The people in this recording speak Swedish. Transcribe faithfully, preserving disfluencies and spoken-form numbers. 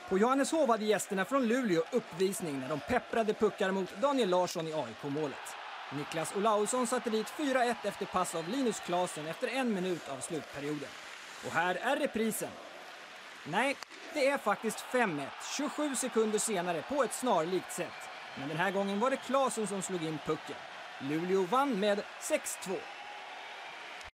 På Johanneshov hade gästerna från Luleå uppvisning när de pepprade puckar mot Daniel Larsson i A I K-målet. Niklas Olausson satte dit fyra ett efter pass av Linus Klasen efter en minut av slutperioden. Och här är reprisen. Nej, det är faktiskt fem ett, tjugosju sekunder senare på ett snarlikt sätt. Men den här gången var det Klasen som slog in pucken. Luleå vann med sex två.